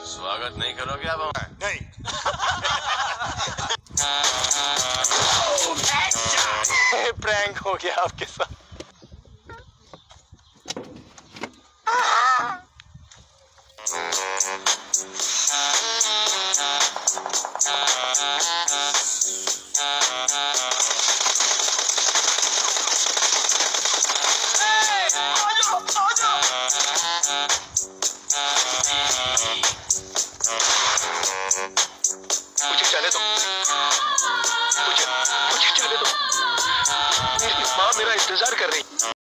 स्वागत नहीं करोगे अब हमारा? नहीं। प्रैंक हो गया आपके साथ। मुझे चले दो, मुझे चले दो। मेरी माँ मेरा इंतजार कर रही।